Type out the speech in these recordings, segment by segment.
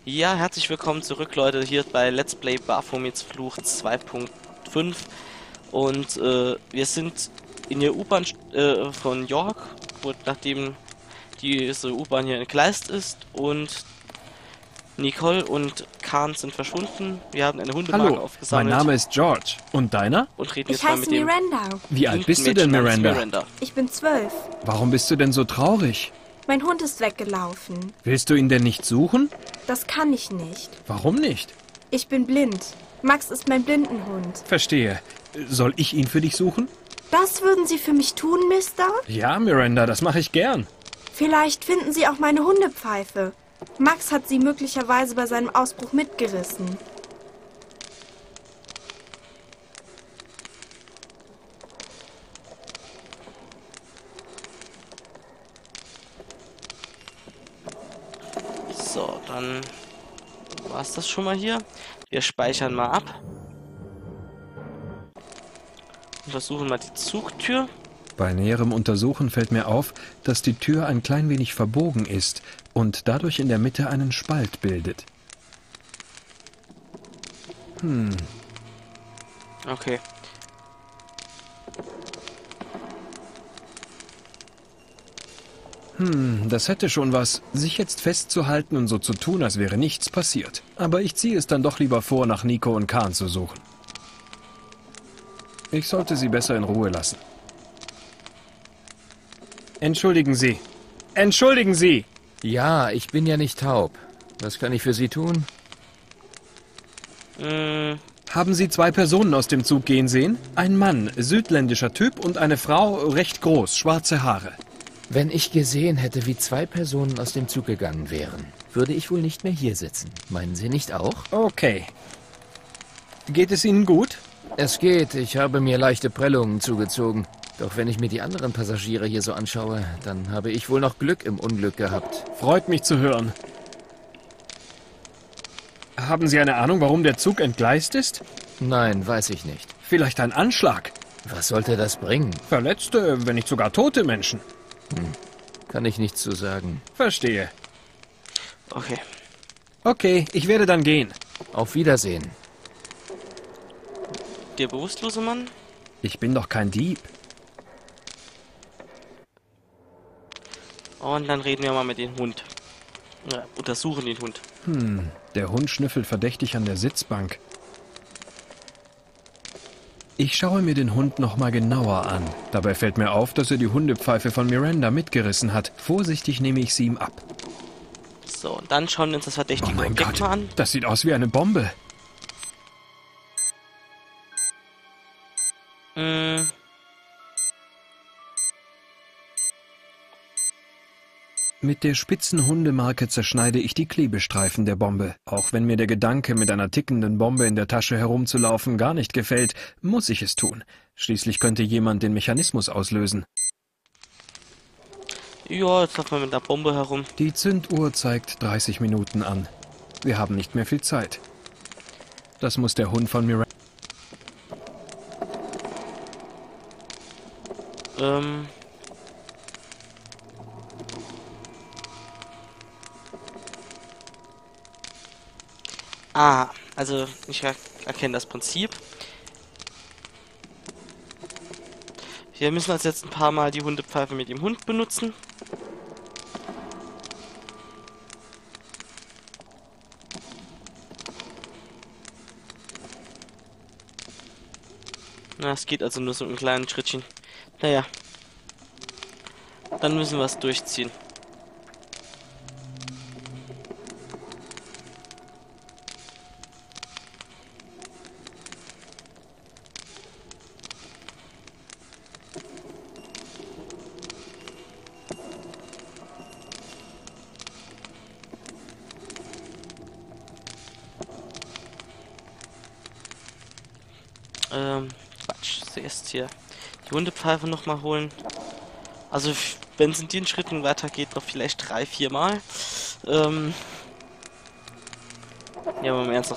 Ja, herzlich willkommen zurück, Leute, hier bei Let's Play Baphomets Fluch 2.5 und wir sind in der U-Bahn von York, nachdem diese U-Bahn hier entgleist ist und Nicole und Khan sind verschwunden. Wir haben eine Hundemarke Hallo, mein aufgesammelt Name ist George. Und deiner? und reden Ich jetzt mal heiße mit dem Miranda. Wie alt berühmten bist du denn, Mädchen namens Miranda? Ich bin 12. Warum bist du denn so traurig? Mein Hund ist weggelaufen. Willst du ihn denn nicht suchen? Das kann ich nicht. Warum nicht? Ich bin blind. Max ist mein Blindenhund. Verstehe. Soll ich ihn für dich suchen? Das würden Sie für mich tun, Mister? Ja, Miranda, das mache ich gern. Vielleicht finden Sie auch meine Hundepfeife. Max hat sie möglicherweise bei seinem Ausbruch mitgerissen. So, dann war es das schon mal hier. Wir speichern mal ab. Untersuchen mal die Zugtür. Bei näherem Untersuchen fällt mir auf, dass die Tür ein klein wenig verbogen ist und dadurch in der Mitte einen Spalt bildet. Okay. Das hätte schon was, sich jetzt festzuhalten und so zu tun, als wäre nichts passiert. Aber ich ziehe es dann doch lieber vor, nach Nico und Khan zu suchen. Ich sollte sie besser in Ruhe lassen. Entschuldigen Sie. Entschuldigen Sie! Ja, ich bin ja nicht taub. Was kann ich für Sie tun? Haben Sie zwei Personen aus dem Zug gehen sehen? Ein Mann, südländischer Typ, und eine Frau, recht groß, schwarze Haare. Wenn ich gesehen hätte, wie zwei Personen aus dem Zug gegangen wären, würde ich wohl nicht mehr hier sitzen. Meinen Sie nicht auch? Okay. Geht es Ihnen gut? Es geht, ich habe mir leichte Prellungen zugezogen. Doch wenn ich mir die anderen Passagiere hier so anschaue, dann habe ich wohl noch Glück im Unglück gehabt. Freut mich zu hören. Haben Sie eine Ahnung, warum der Zug entgleist ist? Nein, weiß ich nicht. Vielleicht ein Anschlag? Was sollte das bringen? Verletzte, wenn nicht sogar tote Menschen. Kann ich nichts zu sagen. Verstehe. Okay. Okay, ich werde dann gehen. Auf Wiedersehen. Der bewusstlose Mann? Ich bin doch kein Dieb. Und dann reden wir mal mit dem Hund. Ja, untersuchen den Hund. Der Hund schnüffelt verdächtig an der Sitzbank. Ich schaue mir den Hund noch mal genauer an. Dabei fällt mir auf, dass er die Hundepfeife von Miranda mitgerissen hat. Vorsichtig nehme ich sie ihm ab. So, und dann schauen wir uns das Oh verdächtige mein Objekt Gott, mal an. das sieht aus wie eine Bombe. Mit der spitzen Hundemarke zerschneide ich die Klebestreifen der Bombe. Auch wenn mir der Gedanke, mit einer tickenden Bombe in der Tasche herumzulaufen, gar nicht gefällt, muss ich es tun. Schließlich könnte jemand den Mechanismus auslösen. Ja, jetzt laufen wir mit der Bombe herum. Die Zünduhr zeigt 30 Minuten an. Wir haben nicht mehr viel Zeit. Das muss der Hund von Miranda... Also ich erkenne das Prinzip. Wir müssen also jetzt ein paar Mal die Hundepfeife mit dem Hund benutzen. Na, es geht also nur so ein kleines Schrittchen. Naja. Dann müssen wir es durchziehen. Quatsch. Zuerst hier die Hundepfeife nochmal holen. Also, wenn es in den Schritten weitergeht, noch vielleicht 3, 4 Mal. Ja, aber im Ernst.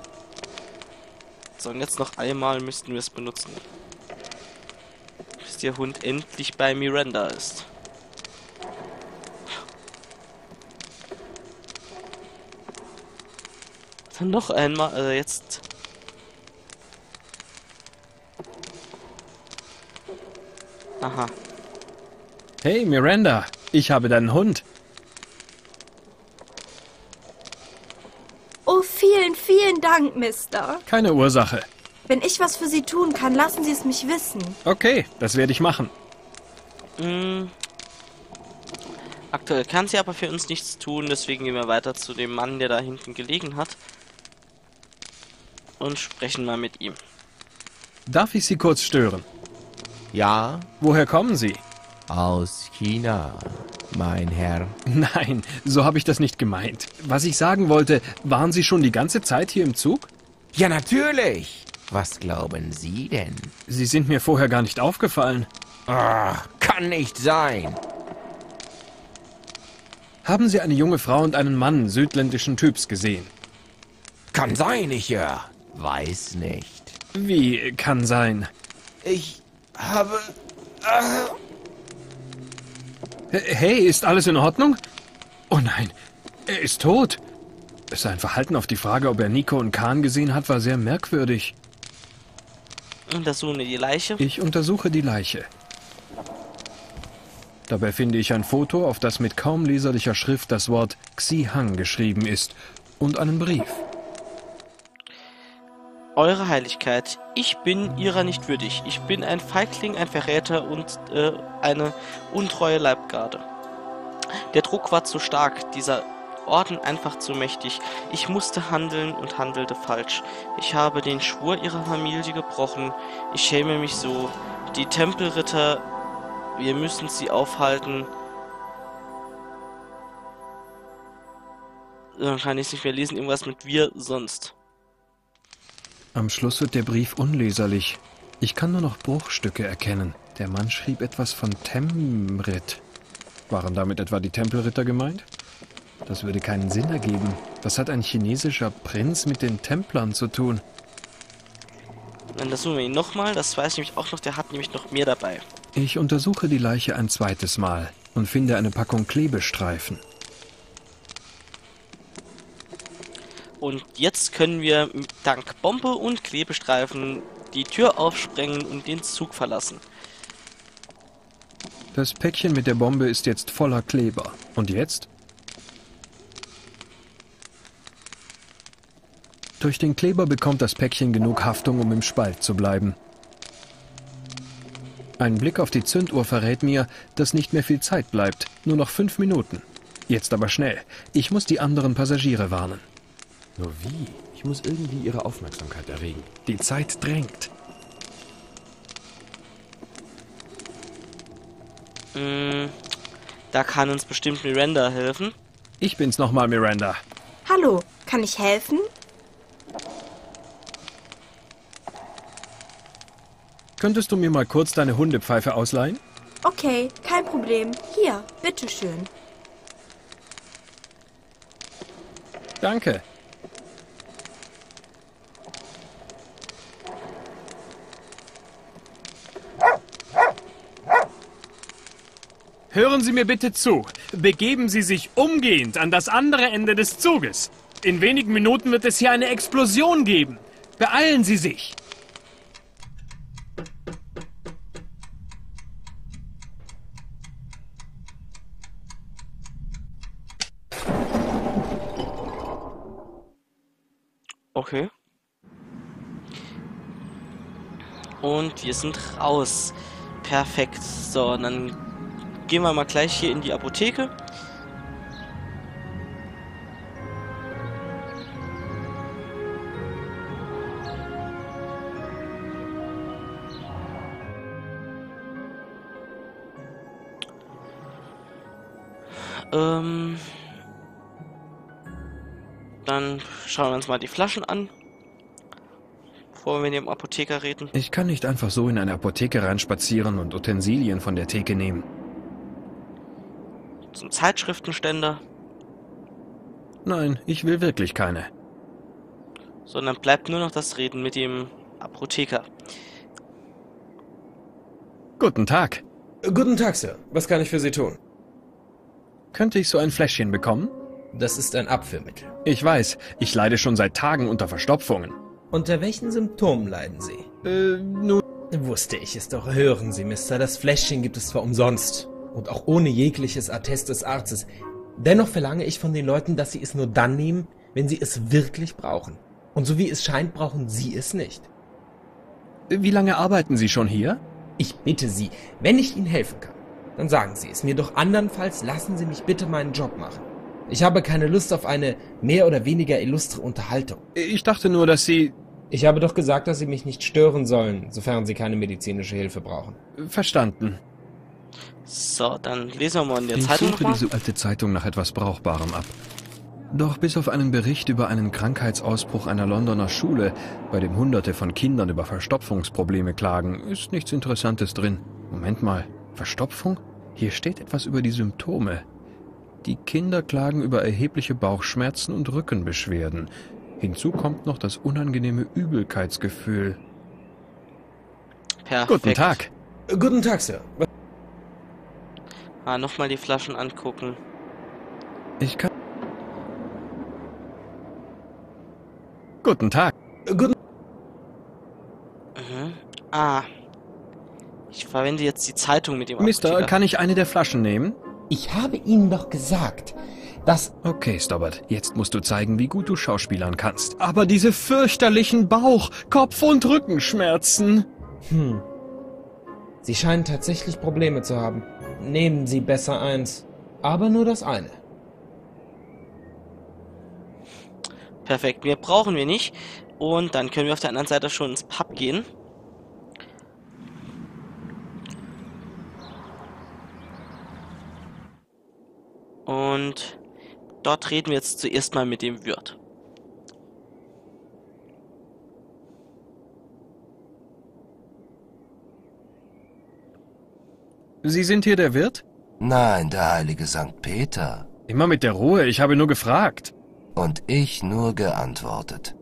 So, und jetzt noch einmal müssten wir es benutzen. Bis der Hund endlich bei Miranda ist. Dann noch einmal, jetzt. Aha. Hey, Miranda, ich habe deinen Hund. Oh, vielen, vielen Dank, Mister. Keine Ursache. Wenn ich was für Sie tun kann, lassen Sie es mich wissen. Okay, das werde ich machen. Aktuell kann sie aber für uns nichts tun, deswegen gehen wir weiter zu dem Mann, der da hinten gelegen hat. Und sprechen mal mit ihm. Darf ich Sie kurz stören? Ja, Woher kommen Sie? aus China, mein Herr. Nein, so habe ich das nicht gemeint. Was ich sagen wollte, waren Sie schon die ganze Zeit hier im Zug? Ja, natürlich. Was glauben Sie denn? Sie sind mir vorher gar nicht aufgefallen. Kann nicht sein. Haben Sie eine junge Frau und einen Mann südländischen Typs gesehen? Kann sein, ich weiß nicht. Wie kann sein? Ich habe... Hey, ist alles in Ordnung? Oh nein, er ist tot. Sein Verhalten auf die Frage, ob er Nico und Khan gesehen hat, war sehr merkwürdig. Untersuchen wir die Leiche. Ich untersuche die Leiche. Dabei finde ich ein Foto, auf das mit kaum leserlicher Schrift das Wort Xi-Hang geschrieben ist und einen Brief. Eure Heiligkeit, ich bin ihrer nicht würdig. Ich bin ein Feigling, ein Verräter und eine untreue Leibgarde. Der Druck war zu stark, dieser Orden einfach zu mächtig. Ich musste handeln und handelte falsch. Ich habe den Schwur ihrer Familie gebrochen. Ich schäme mich so. Die Tempelritter, wir müssen sie aufhalten. Dann kann ich es nicht mehr lesen, irgendwas mit wir sonst. Am Schluss wird der Brief unleserlich. Ich kann nur noch Bruchstücke erkennen. Der Mann schrieb etwas von Temrit. Waren damit etwa die Tempelritter gemeint? Das würde keinen Sinn ergeben. Was hat ein chinesischer Prinz mit den Templern zu tun? Dann untersuchen wir ihn nochmal. Das weiß ich nämlich auch noch. Der hat nämlich noch mehr dabei. Ich untersuche die Leiche ein zweites Mal und finde eine Packung Klebestreifen. Und jetzt können wir dank Bombe und Klebestreifen die Tür aufsprengen und den Zug verlassen. Das Päckchen mit der Bombe ist jetzt voller Kleber. Und jetzt? Durch den Kleber bekommt das Päckchen genug Haftung, um im Spalt zu bleiben. Ein Blick auf die Zünduhr verrät mir, dass nicht mehr viel Zeit bleibt. Nur noch 5 Minuten. Jetzt aber schnell. Ich muss die anderen Passagiere warnen. Nur wie? Ich muss irgendwie ihre Aufmerksamkeit erregen. Die Zeit drängt. Da kann uns bestimmt Miranda helfen. Ich bin's nochmal, Miranda. Hallo, kann ich helfen? Könntest du mir mal kurz deine Hundepfeife ausleihen? Okay, kein Problem. Hier, bitteschön. Danke. Hören Sie mir bitte zu. Begeben Sie sich umgehend an das andere Ende des Zuges. In wenigen Minuten wird es hier eine Explosion geben. Beeilen Sie sich. Okay. Und wir sind raus. Perfekt. So, dann gehen wir mal gleich hier in die Apotheke. Dann schauen wir uns mal die Flaschen an, bevor wir mit dem Apotheker reden. Ich kann nicht einfach so in eine Apotheke reinspazieren und Utensilien von der Theke nehmen. Zum Zeitschriftenständer. Nein, ich will wirklich keine. Sondern bleibt nur noch das Reden mit dem Apotheker. Guten Tag. Guten Tag, Sir. Was kann ich für Sie tun? Könnte ich so ein Fläschchen bekommen? Das ist ein Abführmittel. Ich weiß, ich leide schon seit Tagen unter Verstopfungen. Unter welchen Symptomen leiden Sie? Nun... Wusste ich es doch. Hören Sie, Mister, das Fläschchen gibt es zwar umsonst und auch ohne jegliches Attest des Arztes. Dennoch verlange ich von den Leuten, dass sie es nur dann nehmen, wenn sie es wirklich brauchen. Und so wie es scheint, brauchen Sie es nicht. Wie lange arbeiten Sie schon hier? Ich bitte Sie, wenn ich Ihnen helfen kann, dann sagen Sie es mir, doch andernfalls lassen Sie mich bitte meinen Job machen. Ich habe keine Lust auf eine mehr oder weniger illustre Unterhaltung. Ich dachte nur, dass Sie... Ich habe doch gesagt, dass Sie mich nicht stören sollen, sofern Sie keine medizinische Hilfe brauchen. Verstanden. So, dann lesen wir mal in der Ich Zeitung suchte nochmal. diese alte Zeitung nach etwas Brauchbarem ab. Doch bis auf einen Bericht über einen Krankheitsausbruch einer Londoner Schule, bei dem Hunderte von Kindern über Verstopfungsprobleme klagen, ist nichts Interessantes drin. Moment mal, Verstopfung? Hier steht etwas über die Symptome. Die Kinder klagen über erhebliche Bauchschmerzen und Rückenbeschwerden. Hinzu kommt noch das unangenehme Übelkeitsgefühl. Perfekt. Guten Tag. Guten Tag, Sir. Nochmal die Flaschen angucken. Ich kann... Guten Tag. Guten Mhm. Ich verwende jetzt die Zeitung mit dem Mister, Apotheker. kann ich eine der Flaschen nehmen? Ich habe Ihnen doch gesagt, dass... Okay, Stobbart, jetzt musst du zeigen, wie gut du schauspielern kannst. Aber diese fürchterlichen Bauch-, Kopf- und Rückenschmerzen. Sie scheinen tatsächlich Probleme zu haben. Nehmen Sie besser eins. Aber nur das eine. Perfekt, mehr brauchen wir nicht. Und dann können wir auf der anderen Seite schon ins Pub gehen. Und dort reden wir jetzt zuerst mal mit dem Wirt. Sie sind hier der Wirt? Nein, der heilige Sankt Peter. Immer mit der Ruhe, ich habe nur gefragt. Und ich nur geantwortet.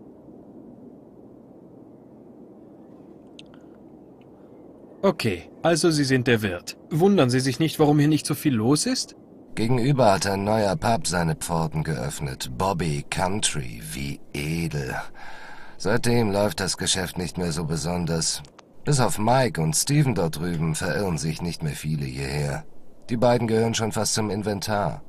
Okay, also Sie sind der Wirt. Wundern Sie sich nicht, warum hier nicht so viel los ist? Gegenüber hat ein neuer Pub seine Pforten geöffnet. Bobby Country, wie edel. Seitdem läuft das Geschäft nicht mehr so besonders. Bis auf Mike und Steven dort drüben verirren sich nicht mehr viele hierher. Die beiden gehören schon fast zum Inventar.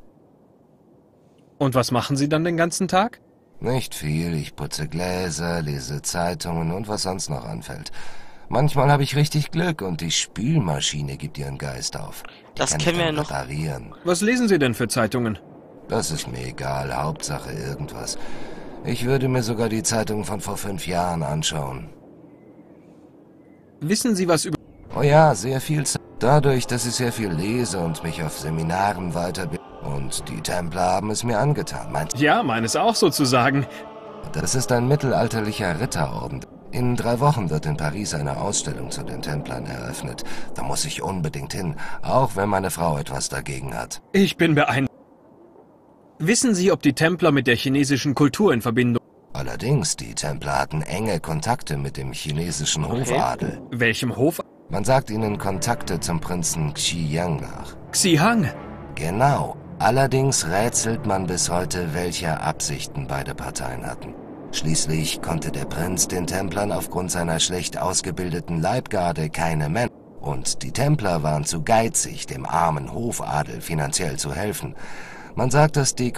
Und was machen Sie dann den ganzen Tag? Nicht viel, ich putze Gläser, lese Zeitungen und was sonst noch anfällt. Manchmal habe ich richtig Glück und die Spülmaschine gibt ihren Geist auf. Die Das kann kennen ich wir ja dann noch. reparieren. Was lesen Sie denn für Zeitungen? Das ist mir egal, Hauptsache irgendwas. Ich würde mir sogar die Zeitung von vor 5 Jahren anschauen. Wissen Sie was über... Oh ja, sehr viel Zeit. Dadurch, dass ich sehr viel lese und mich auf Seminaren weiterbilde. Und die Templer haben es mir angetan. Ja, meines auch sozusagen. Das ist ein mittelalterlicher Ritterorden. In 3 Wochen wird in Paris eine Ausstellung zu den Templern eröffnet. Da muss ich unbedingt hin, auch wenn meine Frau etwas dagegen hat. Ich bin beeindruckt. Wissen Sie, ob die Templer mit der chinesischen Kultur in Verbindung... Allerdings, die Templer hatten enge Kontakte mit dem chinesischen Hofadel. Welchem Hof? Man sagt ihnen Kontakte zum Prinzen Xiyang nach. Xihang. Genau. Allerdings rätselt man bis heute, welche Absichten beide Parteien hatten. Schließlich konnte der Prinz den Templern aufgrund seiner schlecht ausgebildeten Leibgarde keine Männer. Und die Templer waren zu geizig, dem armen Hofadel finanziell zu helfen. Man sagt, dass die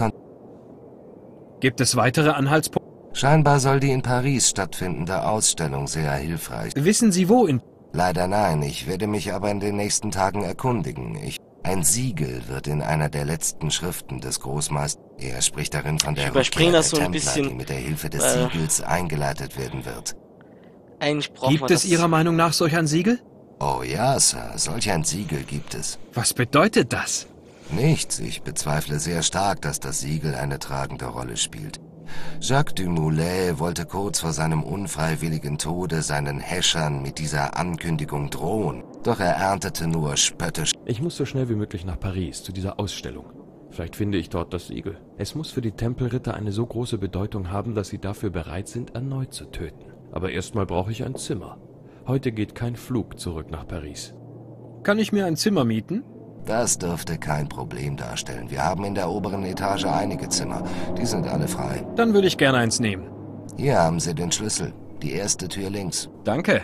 Gibt es weitere Anhaltspunkte? Scheinbar soll die in Paris stattfindende Ausstellung sehr hilfreich. Wissen Sie wo in... Leider nein, ich werde mich aber in den nächsten Tagen erkundigen. Ein Siegel wird in einer der letzten Schriften des Großmeisters. Er spricht darin von der überspringe das so ein Templer, bisschen, die mit der Hilfe des Siegels eingeleitet werden wird. Eigentlich brauchen Gibt wir es das. Ihrer Meinung nach solch ein Siegel? Oh ja, Sir, solch ein Siegel gibt es. Was bedeutet das? Nichts, ich bezweifle sehr stark, dass das Siegel eine tragende Rolle spielt. Jacques Dumoulin wollte kurz vor seinem unfreiwilligen Tode seinen Häschern mit dieser Ankündigung drohen. Doch er erntete nur spöttisch. Ich muss so schnell wie möglich nach Paris, zu dieser Ausstellung. Vielleicht finde ich dort das Siegel. Es muss für die Tempelritter eine so große Bedeutung haben, dass sie dafür bereit sind, erneut zu töten. Aber erstmal brauche ich ein Zimmer. Heute geht kein Flug zurück nach Paris. Kann ich mir ein Zimmer mieten? Das dürfte kein Problem darstellen. Wir haben in der oberen Etage einige Zimmer. Die sind alle frei. Dann würde ich gerne eins nehmen. Hier haben Sie den Schlüssel. Die erste Tür links. Danke.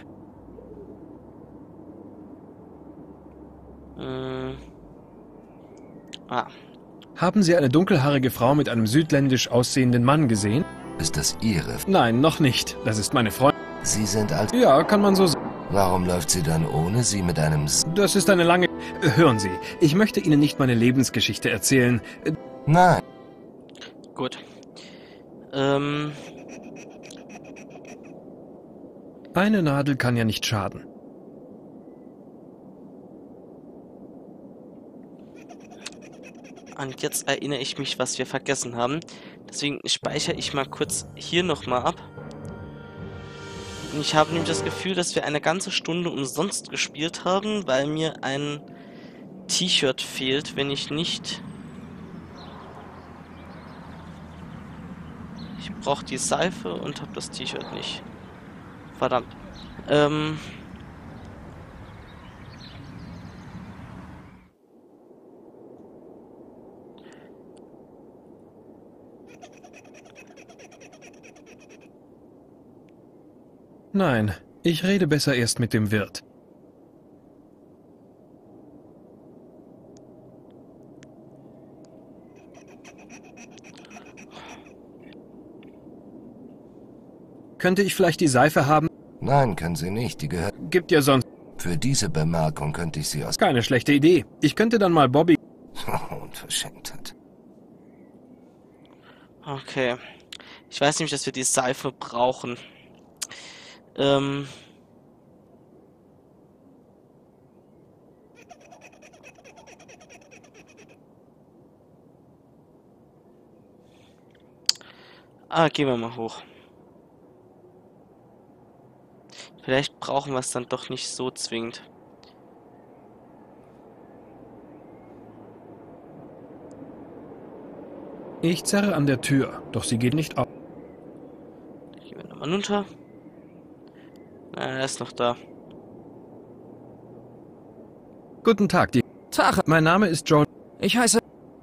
Haben Sie eine dunkelhaarige Frau mit einem südländisch aussehenden Mann gesehen? Ist das Ihre? Nein, noch nicht. Das ist meine Freundin. Sie sind als... Ja, kann man so sagen. Warum läuft sie dann ohne Sie mit einem... Das ist eine lange... Hören Sie, ich möchte Ihnen nicht meine Lebensgeschichte erzählen. Nein. Gut. Eine Nadel kann ja nicht schaden. Und jetzt erinnere ich mich, was wir vergessen haben. Deswegen speichere ich mal kurz hier nochmal ab. Und ich habe nämlich das Gefühl, dass wir eine ganze Stunde umsonst gespielt haben, weil mir ein T-Shirt fehlt, wenn ich nicht... Ich brauche die Seife und habe das T-Shirt nicht. Verdammt. Nein, ich rede besser erst mit dem Wirt. Könnte ich vielleicht die Seife haben? Nein, können Sie nicht. Die gehört... Gibt ja sonst... Für diese Bemerkung könnte ich Sie aus... Keine schlechte Idee. Ich könnte dann mal Bobby... Unverschämtheit. Okay. Ich weiß nämlich, dass wir die Seife brauchen. Gehen wir mal hoch. Vielleicht brauchen wir es dann doch nicht so zwingend. Ich zerre an der Tür, doch sie geht nicht auf. Gehen wir nochmal runter. Er ist noch da. Guten Tag, Tag, mein Name ist Joel. ich heiße...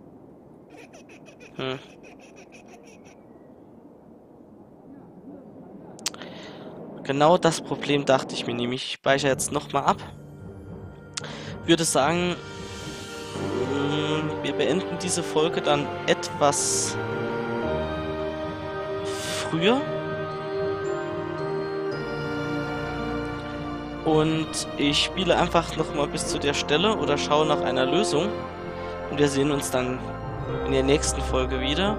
Genau das Problem dachte ich mir nämlich. Ich speichere jetzt nochmal ab. Würde sagen, wir beenden diese Folge dann etwas früher. Und ich spiele einfach nochmal bis zu der Stelle oder schaue nach einer Lösung. Und wir sehen uns dann in der nächsten Folge wieder.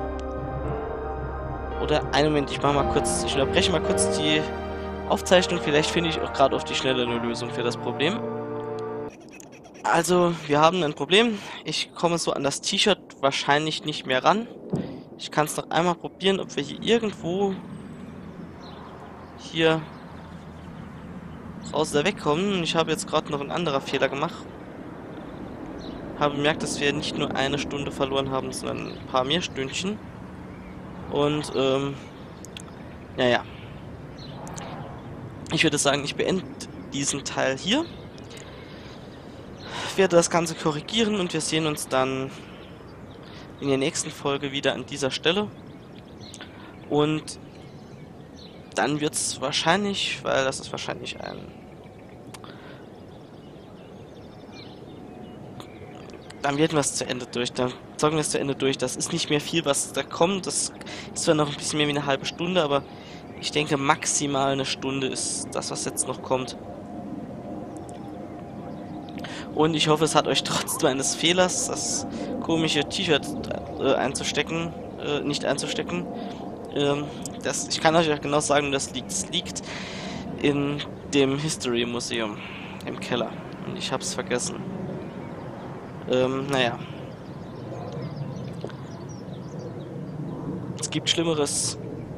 Oder einen Moment, ich unterbreche mal kurz die Aufzeichnung. Vielleicht finde ich auch gerade auf die Schnelle eine Lösung für das Problem. Also, wir haben ein Problem. Ich komme so an das T-Shirt wahrscheinlich nicht mehr ran. Ich kann es noch einmal probieren, ob wir hier irgendwo hier raus da wegkommen. Ich habe jetzt gerade noch einen anderen Fehler gemacht. Habe bemerkt, dass wir nicht nur eine Stunde verloren haben, sondern ein paar mehr Stündchen. Und, naja. Ich würde sagen, ich beende diesen Teil hier. Ich werde das Ganze korrigieren und wir sehen uns dann in der nächsten Folge wieder an dieser Stelle. Und dann wird es wahrscheinlich, weil das ist wahrscheinlich dann werden wir es zu Ende durch. Dann zocken wir es zu Ende durch. Das ist nicht mehr viel, was da kommt. Das ist zwar noch ein bisschen mehr wie eine halbe Stunde, aber ich denke maximal eine Stunde ist das, was jetzt noch kommt. Und ich hoffe, es hat euch trotz meines Fehlers, das komische T-Shirt nicht einzustecken. Ich kann euch auch genau sagen, das liegt in dem History Museum im Keller. Und ich hab's vergessen. Naja. Es gibt Schlimmeres.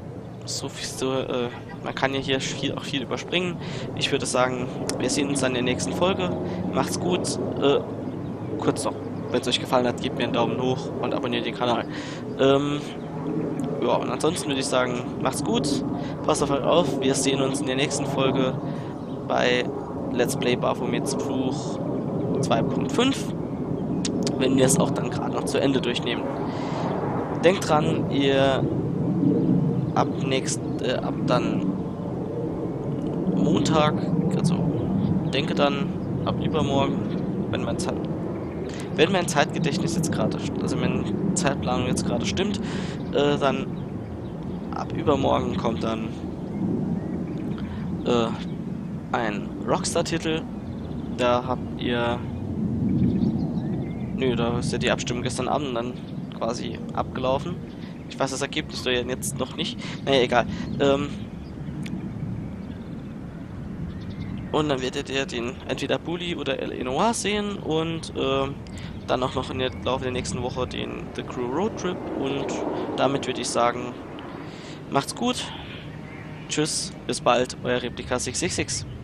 Man kann ja hier auch viel überspringen. Ich würde sagen, wir sehen uns dann in der nächsten Folge. Macht's gut. Kurz noch, wenn es euch gefallen hat, gebt mir einen Daumen hoch und abonniert den Kanal. Ja, und ansonsten würde ich sagen, macht's gut. Passt auf euch auf. Wir sehen uns in der nächsten Folge bei Let's Play Baphomets Fluch 2.5. wenn wir es auch dann gerade noch zu Ende durchnehmen. Denkt dran, ihr ab dann Montag, also denke dann ab übermorgen, wenn mein Zeitgedächtnis jetzt gerade, also meine Zeitplanung jetzt gerade stimmt, dann ab übermorgen kommt dann ein Rockstar-Titel. Da habt ihr... Nö, da ist ja die Abstimmung gestern Abend dann quasi abgelaufen. Ich weiß das Ergebnis da jetzt noch nicht. Naja, egal. Und dann werdet ihr den entweder Bully oder L.A. Noire sehen und dann auch noch im Laufe der nächsten Woche den The Crew Road Trip. Und damit würde ich sagen, macht's gut. Tschüss, bis bald, euer Replika 666.